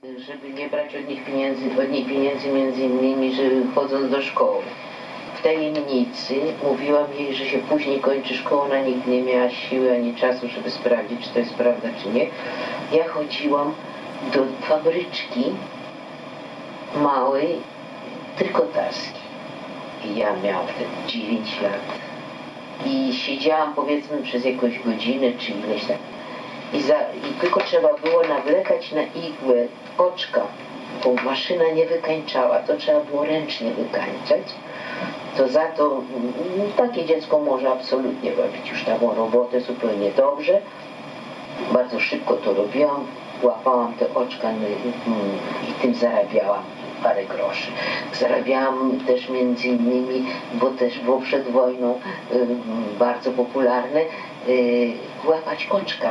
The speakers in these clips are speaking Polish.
żeby nie brać od niej pieniędzy między innymi, że chodząc do szkoły. W tajemnicy mówiłam jej, że się później kończy szkołę, ona nigdy nie miała siły ani czasu, żeby sprawdzić, czy to jest prawda, czy nie. Ja chodziłam do fabryczki małej, trykotarskiej. I ja miałam wtedy 9 lat. I siedziałam powiedzmy przez jakąś godzinę, czy ileś tam. I tylko trzeba było nawlekać na igłę oczka, bo maszyna nie wykańczała, to trzeba było ręcznie wykańczać. To za to takie dziecko może absolutnie robić już taką robotę zupełnie dobrze. Bardzo szybko to robiłam, łapałam te oczka i tym zarabiałam parę groszy. Zarabiałam też między innymi, bo też było przed wojną bardzo popularne, łapać oczka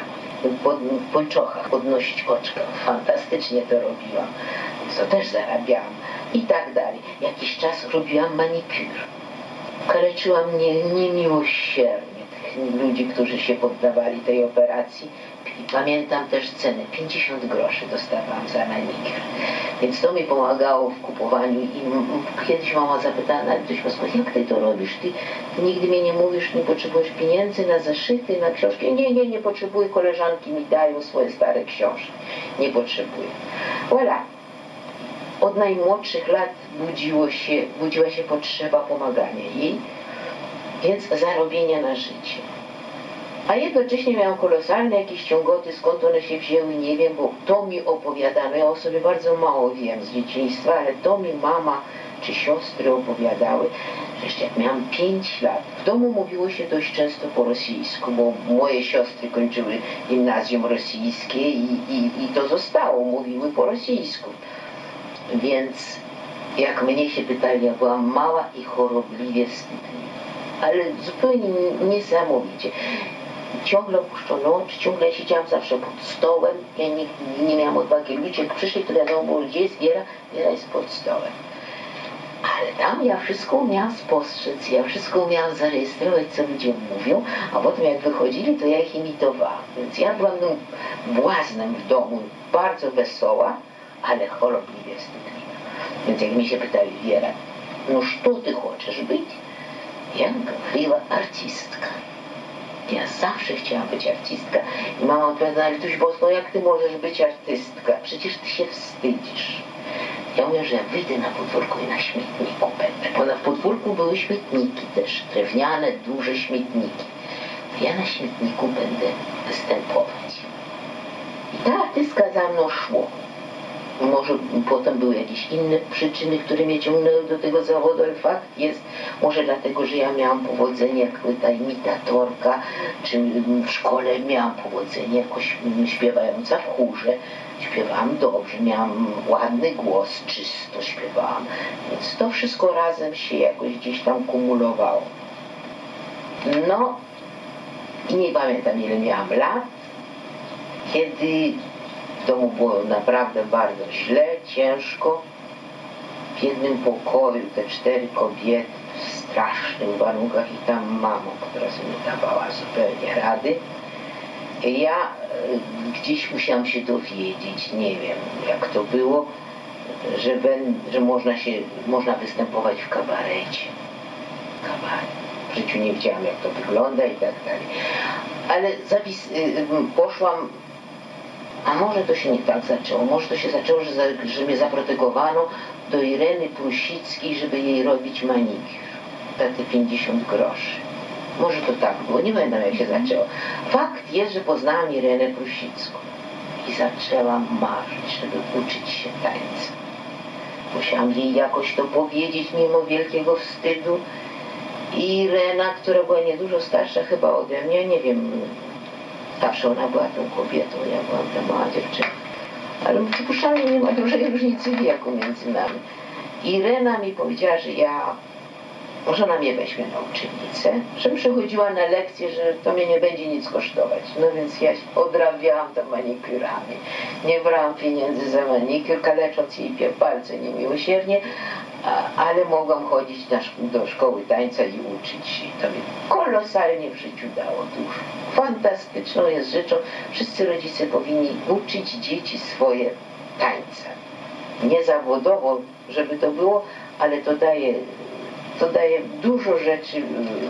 w pończochach, podnosić oczka. Fantastycznie to robiłam. To też zarabiałam. I tak dalej. Jakiś czas robiłam manicure. Kaleczyłam niemiłosiernie tych ludzi, którzy się poddawali tej operacji. Pamiętam też cenę, 50 groszy dostawałam za manicure. Więc to mi pomagało w kupowaniu. I kiedyś mama zapytała, jak ty to robisz? Ty nigdy mnie nie mówisz, nie potrzebujesz pieniędzy na zeszyty, na książki? Nie potrzebuję, koleżanki mi dają swoje stare książki. Nie potrzebuję. Voilà. Od najmłodszych lat budziła się potrzeba pomagania jej, więc zarobienia na życie. A jednocześnie miałam kolosalne jakieś ciągoty, skąd one się wzięły, nie wiem, bo to mi opowiadano. Ja o sobie bardzo mało wiem z dzieciństwa, ale to mi mama czy siostry opowiadały, że jeszcze jak miałam 5 lat, w domu mówiło się dość często po rosyjsku, bo moje siostry kończyły gimnazjum rosyjskie i to zostało, mówiły po rosyjsku. Więc jak mnie się pytali, ja byłam mała i chorobliwie wstydliwa. Ale zupełnie niesamowicie. Ciągle opuszczono oczy, ciągle siedziałam zawsze pod stołem. Ja nigdy nie miałam odwagi. Ludzie jak przyszli, to wiadomo było, gdzie jest Wiera. Wiera jest pod stołem. Ale tam ja wszystko umiałam spostrzec, ja wszystko umiałam zarejestrować, co ludzie mówią, a potem jak wychodzili, to ja ich imitowałam. Więc ja byłam błaznem w domu, bardzo wesoła, ale chorobliwie wstydliwa. Więc jak mi się pytali, Wiera, no co ty chcesz być? Ja mówiła, artystka. Ja zawsze chciałam być artystka. I mama odpowiadała, ale Tuś Bosko, jak ty możesz być artystka? Przecież ty się wstydzisz. Ja mówię, że ja wyjdę na podwórko i na śmietniku będę. Bo na podwórku były śmietniki też, drewniane, duże śmietniki. Ja na śmietniku będę występować. I ta artystka za mną szło. Może potem były jakieś inne przyczyny, które mnie ciągnęły do tego zawodu, ale fakt jest, może dlatego, że ja miałam powodzenie jako ta imitatorka, czy w szkole miałam powodzenie jakoś śpiewająca w chórze. Śpiewałam dobrze, miałam ładny głos, czysto śpiewałam. Więc to wszystko razem się jakoś gdzieś tam kumulowało. No i nie pamiętam, ile miałam lat, kiedy w domu było naprawdę bardzo źle, ciężko. W jednym pokoju te 4 kobiety w strasznych warunkach i tam mama, która sobie nie dawała zupełnie rady. Ja gdzieś musiałam się dowiedzieć, nie wiem jak to było, że można występować w kabarecie. W życiu nie wiedziałam, jak to wygląda i tak dalej. Ale poszłam. A może to się nie tak zaczęło, może to się zaczęło, że mnie zaprotegowano do Ireny Prusickiej, żeby jej robić manicure za te 50 groszy. Może to tak było, nie pamiętam jak się zaczęło. Fakt jest, że poznałam Irenę Prusicką i zaczęłam marzyć, żeby uczyć się tańca. Musiałam jej jakoś to powiedzieć mimo wielkiego wstydu. I Irena, która była niedużo starsza chyba ode mnie, nie wiem, zawsze ona była tą kobietą, ja byłam ta mała dziewczyna. Ale przypuszczalnie nie ma dużej różnicy wieku między nami. Irena mi powiedziała, że ona mnie weźmie na uczennicę, żebym przychodziła na lekcję, że to mnie nie będzie nic kosztować. No więc ja się odrabiałam tam manikürami. Nie brałam pieniędzy za manikur, kalecząc jej palce niemiłosiernie, ale mogłam chodzić do szkoły tańca i uczyć się. To mi kolosalnie w życiu dało dużo. Fantastyczną jest rzeczą. Wszyscy rodzice powinni uczyć dzieci swoje tańca. Nie zawodowo, żeby to było, ale to daje dużo rzeczy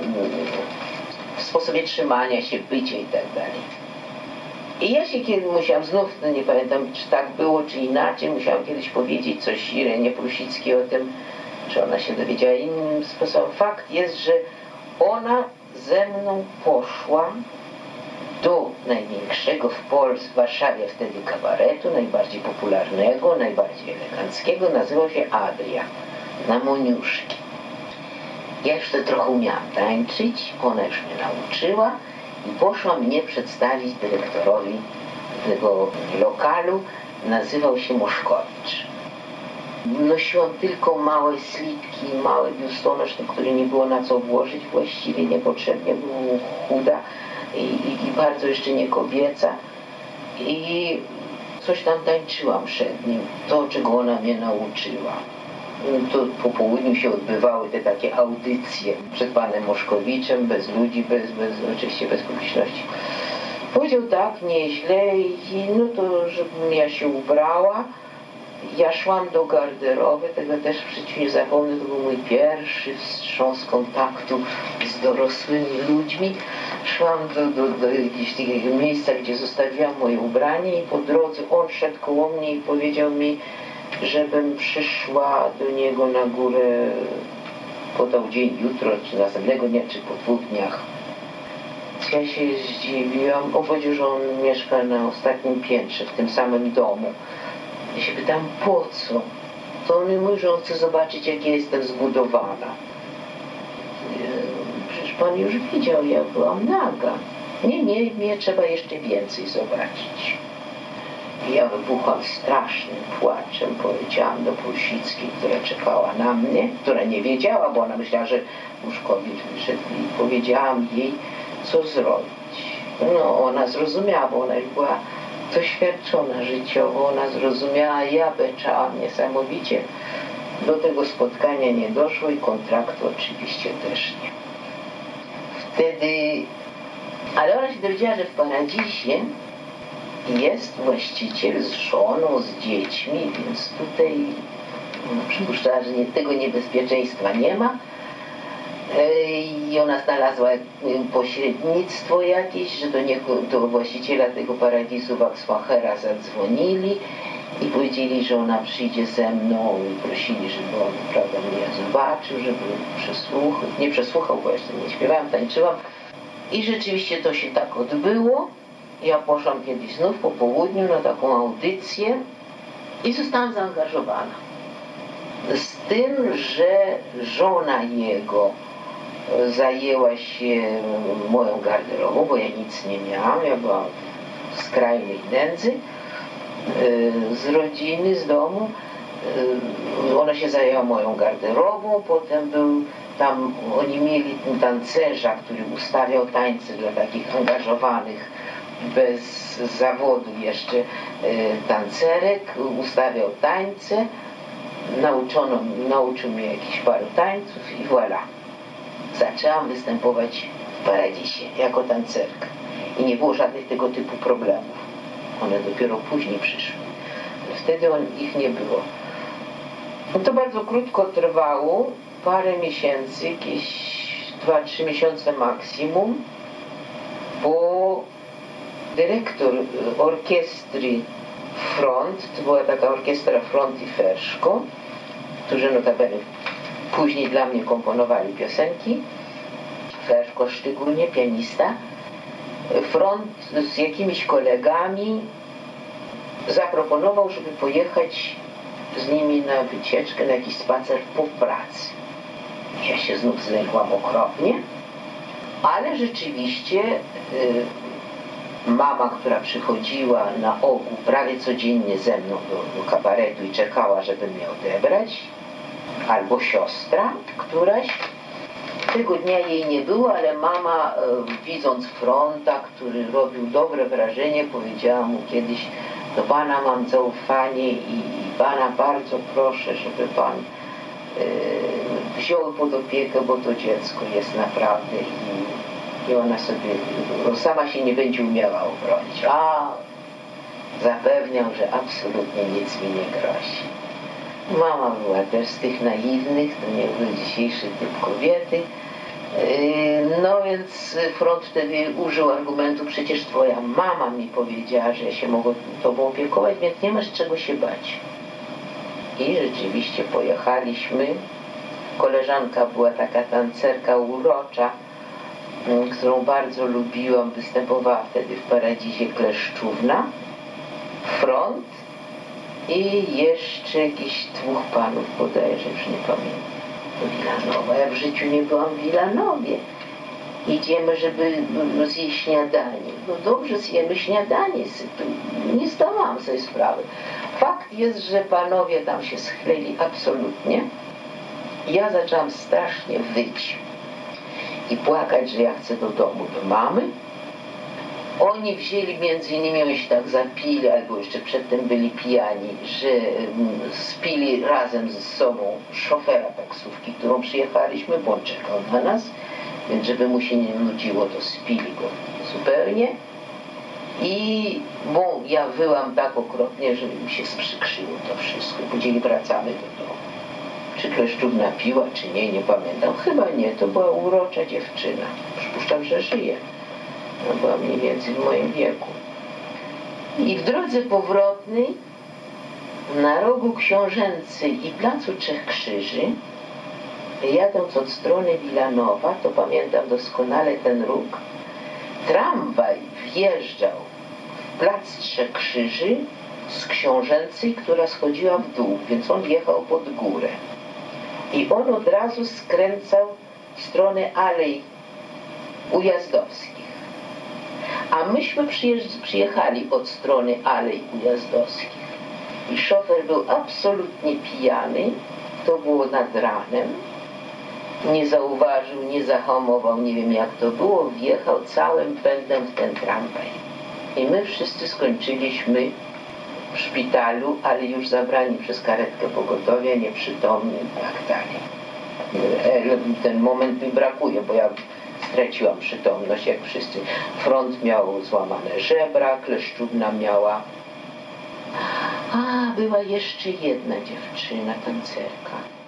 w sposobie trzymania się, bycia i tak dalej. I ja się kiedy musiałam, znów nie pamiętam, czy tak było, czy inaczej, musiałam kiedyś powiedzieć coś Irenie Prusickiej o tym, czy ona się dowiedziała innym sposobem. Fakt jest, że ona ze mną poszła do największego w Warszawie wtedy kabaretu, najbardziej popularnego, najbardziej eleganckiego, nazywał się Adria, na Moniuszki. Ja już to trochę umiałam tańczyć, ona już mnie nauczyła i poszła mnie przedstawić dyrektorowi tego lokalu, nazywał się Moszkowicz. Nosiłam tylko małe slipki, mały biustonosz, który nie było na co włożyć właściwie, niepotrzebnie, była chuda i bardzo jeszcze nie kobieca. I coś tam tańczyłam przed nim, to czego ona mnie nauczyła. To po południu się odbywały te takie audycje przed panem Moszkowiczem, bez ludzi, oczywiście bez publiczności. Powiedział tak, nieźle i no to, żebym ja się ubrała. Ja szłam do garderoby, tego też w życiu nie zapomnę, to był mój pierwszy wstrząs kontaktu z dorosłymi ludźmi. Szłam do jakichś takich miejsca, gdzie zostawiłam moje ubranie i po drodze on szedł koło mnie i powiedział mi, żebym przyszła do niego na górę, podał dzień jutro, czy następnego dnia, czy po 2 dniach. Ja się zdziwiłam, powiedział, że on mieszka na ostatnim piętrze, w tym samym domu. Ja się pytam, po co? To on mi mówi, że on chce zobaczyć, jak ja jestem zbudowana. Przecież pan już widział, ja byłam naga. Nie, trzeba jeszcze więcej zobaczyć. I ja wybuchłam strasznym płaczem, powiedziałam do Prusickiej, która czekała na mnie, która nie wiedziała, bo ona myślała, że Moszkowicz wyszedł, i powiedziałam jej, co zrobić. No, ona zrozumiała, bo ona już była doświadczona życiowo, ona zrozumiała, ja beczałam niesamowicie. Do tego spotkania nie doszło i kontraktu oczywiście też nie. Wtedy, ale ona się dowiedziała, że w Paradzisie jest właściciel z żoną, z dziećmi, więc tutaj przypuszczała, że tego niebezpieczeństwa nie ma. I ona znalazła pośrednictwo jakieś, że do właściciela tego Paradisu Waxmachera zadzwonili i powiedzieli, że ona przyjdzie ze mną i prosili, żeby on, prawda, mnie zobaczył, żeby nie przesłuchał, bo jeszcze nie śpiewałam, tańczyłam. I rzeczywiście to się tak odbyło. Ja poszłam kiedyś znów po południu na taką audycję i zostałam zaangażowana. Z tym, że żona jego zajęła się moją garderobą, bo ja nic nie miałam, ja byłam w skrajnej nędzy, z rodziny, z domu. Ona się zajęła moją garderobą, potem był tam, oni mieli tancerza, który ustawiał tańce dla takich angażowanych, bez zawodu jeszcze tancerek, ustawiał tańce, nauczył mnie jakichś paru tańców i voilà. Zaczęłam występować w Paradzisie jako tancerka i nie było żadnych tego typu problemów. One dopiero później przyszły. Wtedy ich nie było. No to bardzo krótko trwało, parę miesięcy, jakieś 2-3 miesiące maksimum, bo dyrektor orkiestry Front, to była taka orkiestra Front i Ferszko, którzy notabene później dla mnie komponowali piosenki, Ferszko szczególnie, pianista. Front z jakimiś kolegami zaproponował, żeby pojechać z nimi na wycieczkę, na jakiś spacer po pracy. Ja się znów zlękłam okropnie, ale rzeczywiście mama, która przychodziła na ogół prawie codziennie ze mną do kabaretu i czekała, żeby mnie odebrać, albo siostra któraś. Tego dnia jej nie było, ale mama, widząc Fronta, który robił dobre wrażenie, powiedziała mu kiedyś, do pana mam zaufanie i pana bardzo proszę, żeby pan wziął pod opiekę, bo to dziecko jest naprawdę i ona sobie, sama się nie będzie umiała obronić. Zapewniał, że absolutnie nic mi nie grozi. Mama była też z tych naiwnych, to nie był dzisiejszy typ kobiety. No więc front wtedy użył argumentu, przecież twoja mama mi powiedziała, że ja się mogę tobą opiekować, więc nie masz czego się bać. I rzeczywiście pojechaliśmy. Koleżanka była taka tancerka urocza, którą bardzo lubiłam, występowała wtedy w Paradzisie Kleszczówna. Front i jeszcze jakichś 2 panów bodajże, już nie pamiętam. Wilanowa. Ja w życiu nie byłam w Wilanowie. Idziemy, żeby zjeść śniadanie. No dobrze, zjemy śniadanie. Nie zdawałam sobie sprawy. Fakt jest, że panowie tam się schylili absolutnie. Ja zaczęłam strasznie wyć i płakać, że ja chcę do domu, do mamy. Oni wzięli między innymi, oni się tak zapili, albo jeszcze przedtem byli pijani, że spili razem ze sobą szofera taksówki, którą przyjechaliśmy, bo on czekał na nas, więc żeby mu się nie nudziło, to spili go zupełnie. I bo ja wyłam tak okropnie, że mi się sprzykrzyło to wszystko. Później wracamy do domu. Czy Kleszczówna piła, czy nie pamiętam. Chyba nie, to była urocza dziewczyna. Przypuszczam, że żyje. No, była mniej więcej w moim wieku. I w drodze powrotnej na rogu Książęcej i Placu Trzech Krzyży, jadąc od strony Wilanowa, to pamiętam doskonale ten róg, tramwaj wjeżdżał w Plac Trzech Krzyży z Książęcej, która schodziła w dół, więc on wjechał pod górę. I on od razu skręcał w stronę Alei Ujazdowskich. A myśmy przyjechali od strony Alei Ujazdowskich. I szofer był absolutnie pijany. To było nad ranem. Nie zauważył, nie zahamował, nie wiem jak to było. Wjechał całym pędem w ten tramwaj. I my wszyscy skończyliśmy w szpitalu, ale już zabrani przez karetkę pogotowia, nieprzytomni i tak dalej. Ten moment mi brakuje, bo ja straciłam przytomność, jak wszyscy. Front miał złamane żebra, Kleszczówna miała... była jeszcze jedna dziewczyna, tancerka.